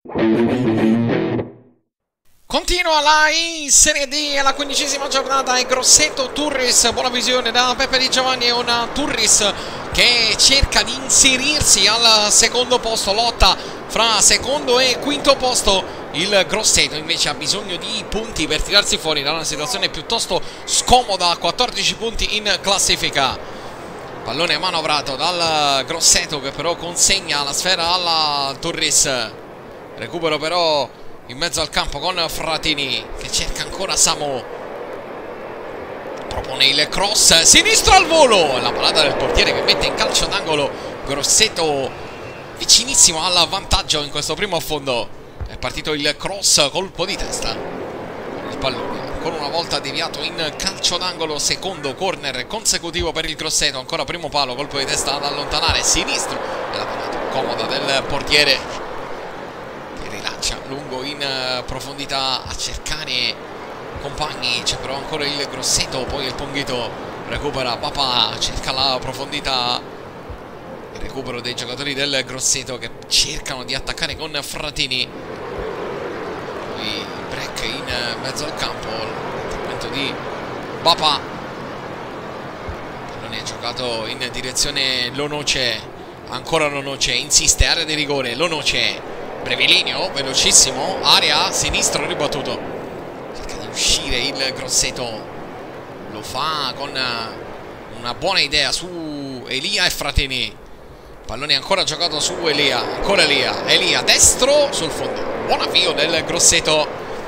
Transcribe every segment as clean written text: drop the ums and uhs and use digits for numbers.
Continua la in Serie D alla 15ª giornata e Grosseto Turris, buona visione da Peppe Di Giovanni, è una Turris che cerca di inserirsi al secondo posto, lotta fra secondo e quinto posto. Il Grosseto invece ha bisogno di punti per tirarsi fuori da una situazione piuttosto scomoda, 14 punti in classifica. Pallone manovrato dal Grosseto che però consegna la sfera alla Turris. Recupero però in mezzo al campo con Fratini che cerca ancora Samu. Propone il cross sinistro al volo, la parata del portiere che mette in calcio d'angolo. Grosseto vicinissimo al vantaggio in questo primo affondo. È partito il cross, colpo di testa. Il pallone ancora una volta deviato in calcio d'angolo, secondo corner consecutivo per il Grosseto. Ancora primo palo, colpo di testa ad allontanare sinistro e la parata comoda del portiere che rilancia lungo in profondità a cercare compagni. C'è però ancora il Grosseto, poi il Ponghito recupera Papà, cerca la profondità. Il recupero dei giocatori del Grosseto che cercano di attaccare con Fratini. Poi il break in mezzo al campo, l'intervento di Papà. Non è giocato in direzione Lonoce, ancora Lonoce, insiste, area di rigore, Lonoce, brevilineo, velocissimo, area, sinistro ribattuto. Cerca di uscire il Grosseto, lo fa con una buona idea su Elia e Fratini. Pallone ancora giocato su Elia, ancora Elia destro sul fondo. Buon avvio del Grosseto,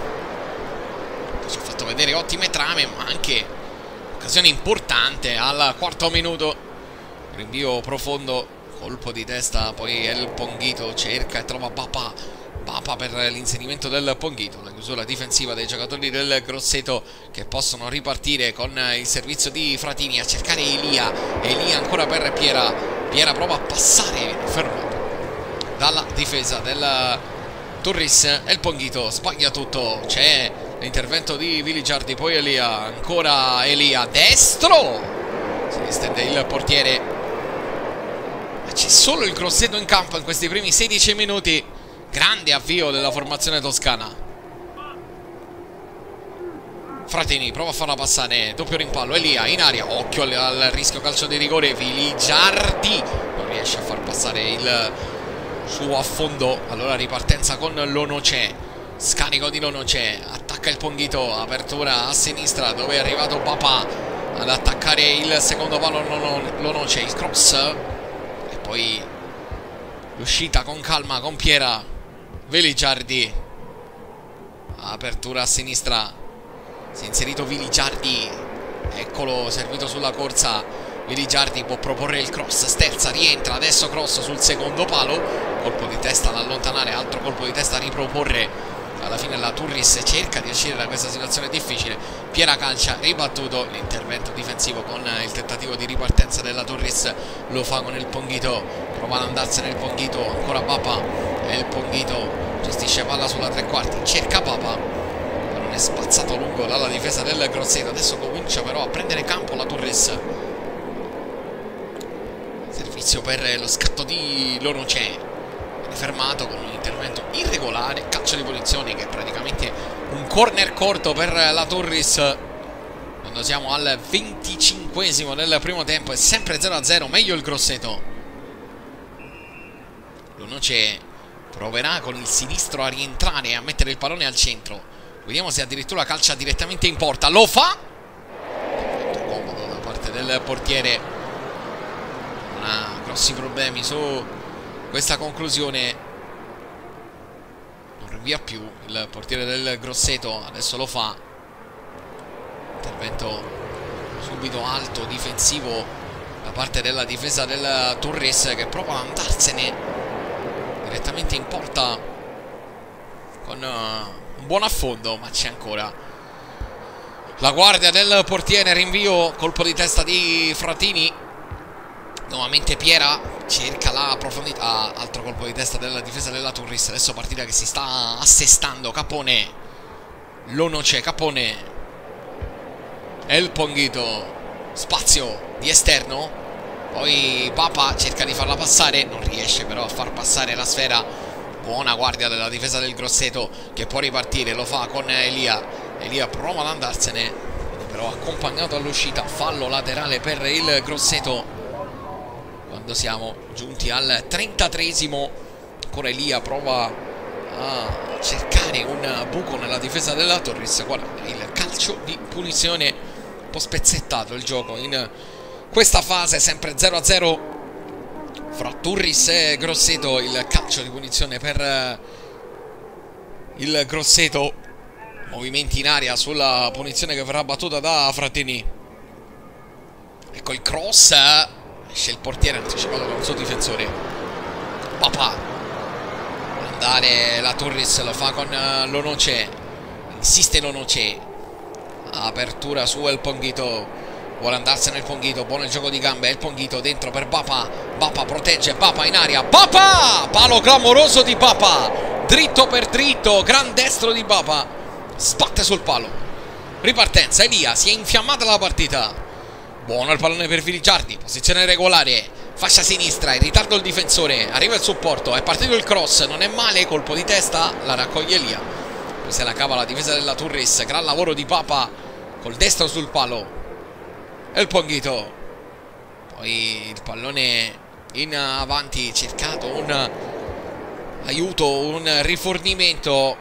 ci ha fatto vedere ottime trame ma anche occasione importante al quarto minuto. Rinvio profondo, colpo di testa, poi El Ponghito cerca e trova Papà per l'inserimento del Ponghito. La chiusura difensiva dei giocatori del Grosseto che possono ripartire con il servizio di Fratini a cercare Elia ancora per Piera prova a passare, fermato dalla difesa del Turris e il Ponghito sbaglia tutto. C'è l'intervento di Viligiardi, poi Elia, ancora Elia destro, si distende il portiere. Ma c'è solo il Grosseto in campo in questi primi 16 minuti. Grande avvio della formazione toscana. Fratini prova a farla passare, doppio rimpallo, Elia in aria, occhio al rischio calcio di rigore. Viligiardi non riesce a far passare il suo affondo. Allora ripartenza con Lonoce, scarico di Lonoce, attacca il Ponghito, apertura a sinistra dove è arrivato Papà ad attaccare il secondo palo. Lonoce, il cross e poi l'uscita con calma con Piera. Viligiardi, apertura a sinistra, si è inserito Viligiardi, eccolo servito sulla corsa. Viligiardi può proporre il cross, sterza, rientra, adesso cross sul secondo palo, colpo di testa ad allontanare, altro colpo di testa a riproporre. Alla fine la Turris cerca di uscire da questa situazione difficile. Piera calcia, ribattuto, l'intervento difensivo con il tentativo di ripartenza della Turris, lo fa con il Ponghito, prova ad andarsene il Ponghito, ancora Papa e il Ponghito gestisce palla sulla tre quarti, cerca Papa, non è spazzato lungo dalla difesa del Grosseto. Adesso comincia però a prendere campo la Turris, servizio per lo scatto di Lonoce, fermato con un intervento irregolare, calcio di punizione che è praticamente un corner corto per la Turris quando siamo al 25esimo del primo tempo. È sempre 0-0, meglio il Grosseto. Lonoce proverà con il sinistro a rientrare e a mettere il pallone al centro, vediamo se addirittura calcia direttamente in porta, lo fa, molto comodo da parte del portiere, non ha grossi problemi su questa conclusione, non rinvia più il portiere del Grosseto, adesso lo fa. Intervento subito alto, difensivo da parte della difesa del Turris che prova ad andarsene direttamente in porta con un buon affondo, ma c'è ancora la guardia del portiere. Rinvio, colpo di testa di Fratini, nuovamente Piera cerca la profondità, altro colpo di testa della difesa della Turris. Adesso partita che si sta assestando, Capone, Lonoce, Capone e il Ponghito, spazio di esterno, poi Papa cerca di farla passare, non riesce però a far passare la sfera Buona guardia della difesa del Grosseto, che può ripartire, lo fa con Elia. Elia prova ad andarsene, però accompagnato all'uscita. Fallo laterale per il Grosseto quando siamo giunti al 33esimo. Ancora Elia prova a cercare un buco nella difesa della Turris. Guarda, il calcio di punizione, un po' spezzettato il gioco in questa fase, sempre 0-0 fra Turris e Grosseto. Il calcio di punizione per il Grosseto, movimenti in aria sulla punizione che verrà battuta da Frattini. Ecco il cross, esce il portiere anticipato da un suo difensore. Papà, andare la Turris, lo fa con Lonoce, insiste Lonoce, apertura su El Ponghito, vuole andarsene il Ponghito, buono il gioco di gambe, El Ponghito dentro per Bapa, Bapa protegge, Bapa in aria, Bapa, palo clamoroso di Bapa, dritto per dritto, gran destro di Bapa, sbatte sul palo, ripartenza, Elia, si è infiammata la partita, buono il pallone per Viligiardi, posizione regolare, fascia sinistra, in ritardo il difensore, arriva il supporto, è partito il cross, non è male, colpo di testa, la raccoglie Elia, poi se la cava la difesa della Turris, gran lavoro di Bapa, col destro sul palo, El Ponghito, poi il pallone in avanti, cercato un aiuto, un rifornimento,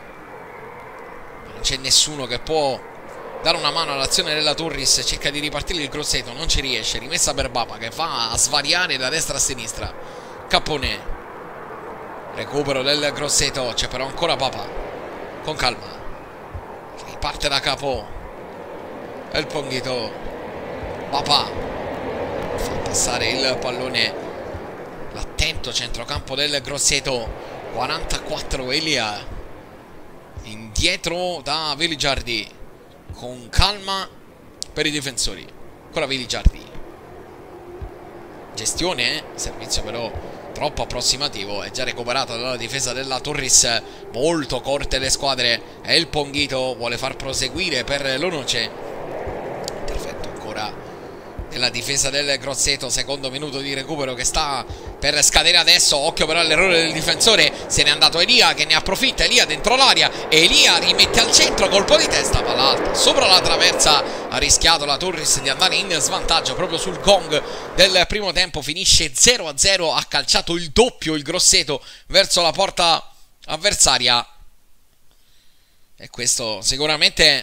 non c'è nessuno che può dare una mano all'azione della Turris, cerca di ripartire il Grosseto, non ci riesce, rimessa per Bapa che va a svariare da destra a sinistra, Cappone, recupero del Grosseto, c'è però ancora Bapa, con calma, riparte da capo, El Ponghito, Bapa fa passare il pallone, l'attento centrocampo del Grosseto, 44 Elia, indietro da Viligiardi, con calma per i difensori, ancora Viligiardi, gestione, servizio però troppo approssimativo, è già recuperato dalla difesa della Turris, molto corte le squadre, e il Ponghito vuole far proseguire per Lonoce, perfetto ancora nella difesa del Grosseto, secondo minuto di recupero che sta per scadere adesso, occhio però all'errore del difensore, se n'è andato Elia che ne approfitta, Elia dentro l'aria, Elia rimette al centro, colpo di testa, palla alta sopra la traversa, ha rischiato la Turris di andare in svantaggio proprio sul gong del primo tempo, finisce 0-0, ha calciato il doppio il Grosseto verso la porta avversaria, e questo sicuramente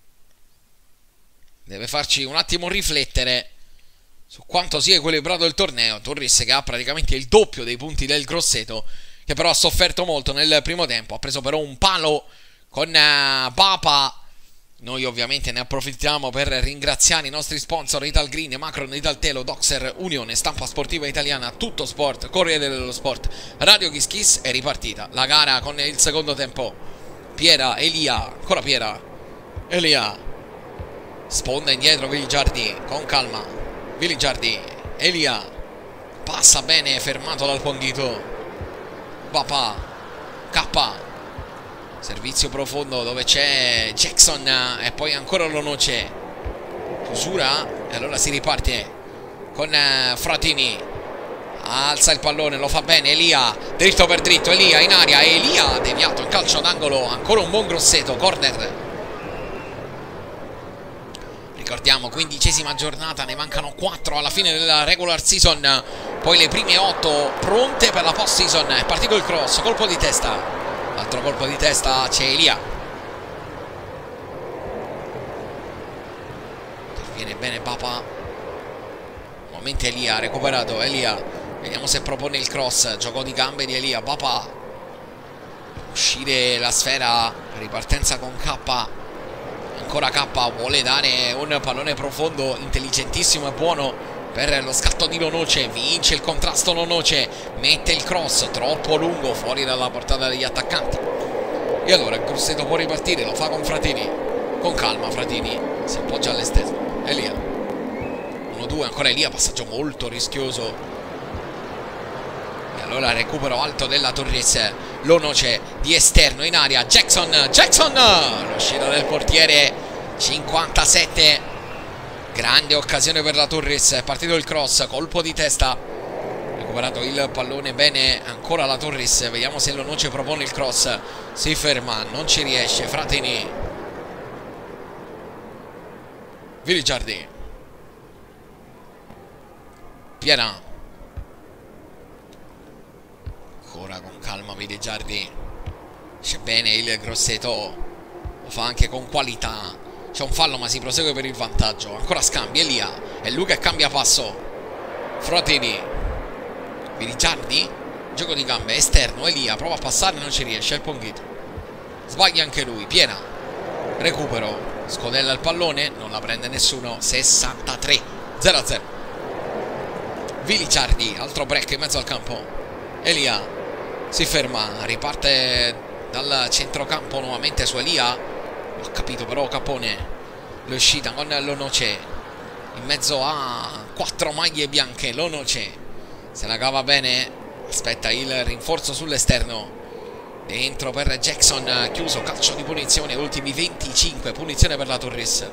deve farci un attimo riflettere su quanto sia equilibrato il torneo. Turris che ha praticamente il doppio dei punti del Grosseto, che però ha sofferto molto nel primo tempo, ha preso però un palo con Bapa. Noi ovviamente ne approfittiamo per ringraziare i nostri sponsor Italgreen, Macron, Italtelo, Doxer, Unione, Stampa Sportiva Italiana, Tutto Sport, Corriere dello Sport, Radio Kiss Kiss. È ripartita la gara con il secondo tempo. Piera, Elia, ancora Piera, Elia, sponda indietro Viligiardi, con calma, Viligiardi, Elia, passa bene, fermato dal Ponghito, Bapa, K, servizio profondo dove c'è Jackson e poi ancora Lonoce, chiusura e allora si riparte con Frattini, alza il pallone, lo fa bene Elia, dritto per dritto, Elia in aria, Elia deviato in calcio d'angolo, ancora un buon Grosseto, corner. Ricordiamo, 15ª giornata, ne mancano 4 alla fine della regular season, poi le prime 8 pronte per la post season. È partito il cross, colpo di testa, altro colpo di testa, c'è Elia, interviene bene Bapa, nuovamente Elia, recuperato Elia, vediamo se propone il cross, gioco di gambe di Elia, Bapa, uscire la sfera, ripartenza con K, ancora K, vuole dare un pallone profondo, intelligentissimo e buono per lo scatto di Lonoce, vince il contrasto Lonoce, mette il cross, troppo lungo, fuori dalla portata degli attaccanti, e allora il Grosseto può ripartire, lo fa con Frattini, con calma Frattini, si appoggia all'esterno, Elia, 1-2, ancora Elia, passaggio molto rischioso, e allora recupero alto della Turris, Lonoce di esterno in aria, Jackson, l'uscita del portiere, 57, grande occasione per la Turris, è partito il cross, colpo di testa, recuperato il pallone bene ancora la Turris. Vediamo se l'Onoce propone il cross, si ferma, non ci riesce. Fratini, Viligiardi, Piera, ancora con calma Viligiardi, c'è bene il Grosseto, lo fa anche con qualità. C'è un fallo ma si prosegue per il vantaggio. Ancora scambi, Elia, è lui che cambia passo. Fratini, Viligiardi, gioco di gambe esterno, Elia prova a passare, non ci riesce, il Ponghito sbaglia anche lui. Piera, recupero, scodella il pallone, non la prende nessuno. 63, 0-0. Viligiardi, altro break in mezzo al campo. Elia si ferma, riparte dal centrocampo nuovamente su Elia. Ho capito però Capone, l'uscita con l'Onoce in mezzo a 4 maglie bianche. L'Onoce se la cava bene, aspetta il rinforzo sull'esterno, dentro per Jackson, chiuso, calcio di punizione, ultimi 25, punizione per la Turris.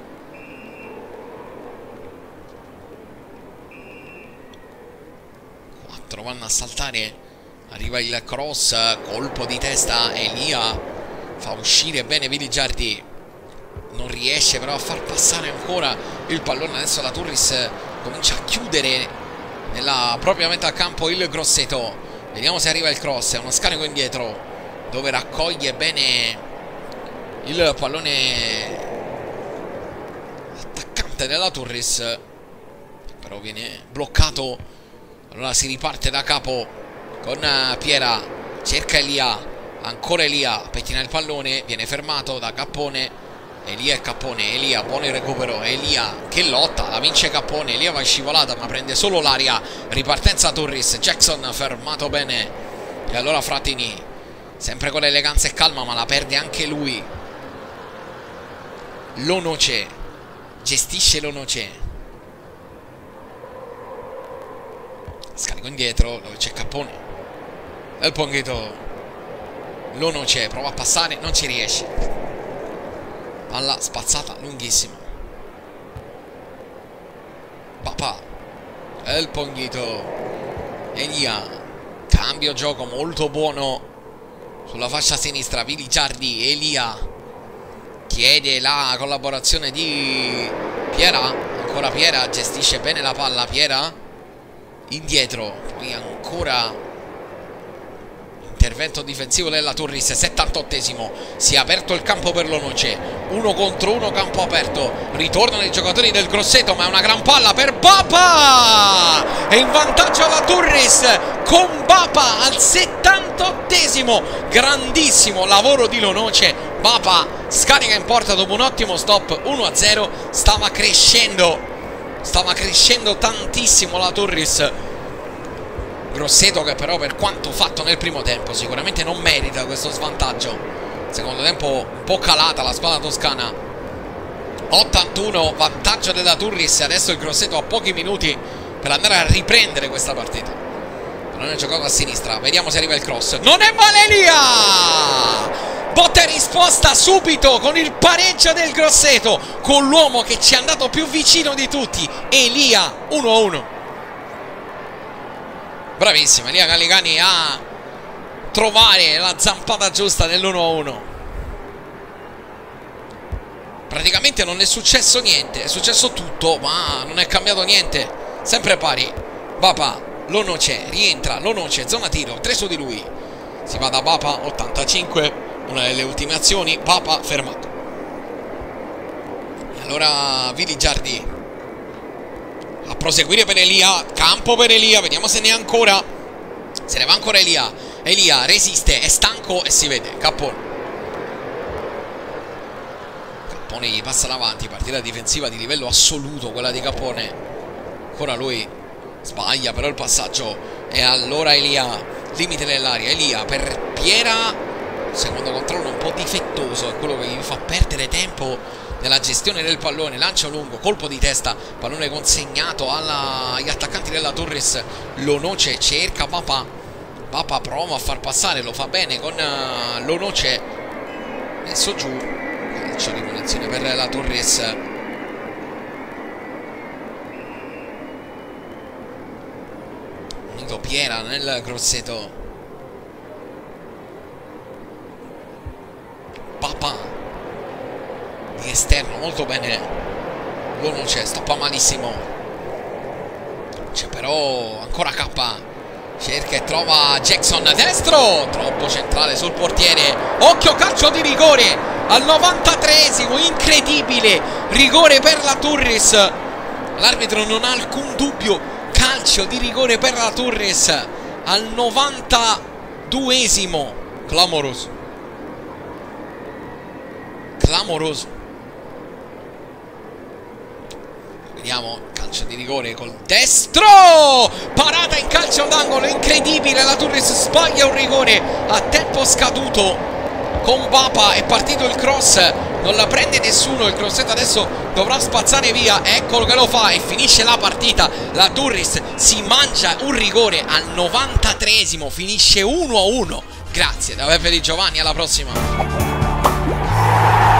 Quattro vanno a saltare, arriva il cross, colpo di testa, Elia fa uscire bene Viligiardi, non riesce però a far passare ancora il pallone. Adesso la Turris comincia a chiudere nella propria metà campo il Grosseto. Vediamo se arriva il cross, è uno scarico indietro dove raccoglie bene il pallone l'attaccante della Turris, però viene bloccato. Allora si riparte da capo con Piera, cerca Elia, ancora Elia, pettina il pallone, viene fermato da Cappone. Elia e Cappone, Elia, buono il recupero, Elia che lotta, la vince Cappone, Elia va in scivolata ma prende solo l'aria, ripartenza Turris, Jackson fermato bene. E allora Fratini, sempre con eleganza e calma ma la perde anche lui. L'Onoce, gestisce l'Onoce, scarico indietro dove c'è Cappone, El Ponghito, l'Onoce prova a passare, non ci riesce, palla spazzata lunghissima. Papà, El Ponghito, Elia, cambio gioco molto buono sulla fascia sinistra. Viligiardi, Elia chiede la collaborazione di Piera, ancora Piera, gestisce bene la palla Piera, indietro, poi ancora intervento difensivo della Turris. 78esimo, si è aperto il campo per l'Onoce, 1 contro 1, campo aperto, ritornano i giocatori del Grosseto ma è una gran palla per Bapa, è in vantaggio la Turris con Bapa al 78esimo, grandissimo lavoro di l'Onoce. Bapa scarica in porta dopo un ottimo stop, 1-0, stava crescendo tantissimo la Turris. Grosseto che però per quanto fatto nel primo tempo sicuramente non merita questo svantaggio. Secondo tempo un po' calata la squadra toscana. 81, vantaggio della Turris. Adesso il Grosseto ha pochi minuti per andare a riprendere questa partita. Non è giocato a sinistra, vediamo se arriva il cross. Non è male Elia! Botta e risposta subito con il pareggio del Grosseto, con l'uomo che ci è andato più vicino di tutti, Elia. 1-1. Bravissima Elia Gallicani a trovare la zampata giusta nell'1-1. Praticamente non è successo niente, è successo tutto ma non è cambiato niente, sempre pari. Bapa, l'Onoce, rientra l'Onoce, zona tiro, 3 su di lui, si va da Bapa, 85, una delle ultime azioni, Bapa fermato. E allora Viligiardi a proseguire per Elia, campo per Elia, vediamo se ne è ancora, se ne va ancora Elia. Elia resiste, è stanco e si vede. Cappone gli passa davanti, partita difensiva di livello assoluto quella di Cappone. Ancora lui sbaglia però il passaggio. E allora Elia, limite dell'aria, Elia per Piera, secondo controllo un po' difettoso, è quello che gli fa perdere tempo nella gestione del pallone. Lancio lungo, colpo di testa, pallone consegnato agli attaccanti della Turris. L'Onoce cerca Bapa, Bapa prova a far passare, lo fa bene con l'Onoce, messo giù, calcio di punizione per la Turris. Perfetto Piera nel grosseto. Papa di esterno, molto bene. L'Onoce stoppa malissimo. C'è però ancora K. Cerca e trova Jackson destro. Troppo centrale sul portiere. Occhio, calcio di rigore al 93esimo. Incredibile. Rigore per la Turris. L'arbitro non ha alcun dubbio. Calcio di rigore per la Turris al 92esimo. Clamoroso. Clamoroso. Vediamo, calcio di rigore col destro. Parata in calcio d'angolo, incredibile. La Turris sbaglia un rigore a tempo scaduto. Con Bapa è partito il cross, non la prende nessuno. Il crossetto adesso dovrà spazzare via. Eccolo che lo fa e finisce la partita. La Turris si mangia un rigore al 93esimo. Finisce 1-1. Grazie da Peppe Di Giovanni, alla prossima.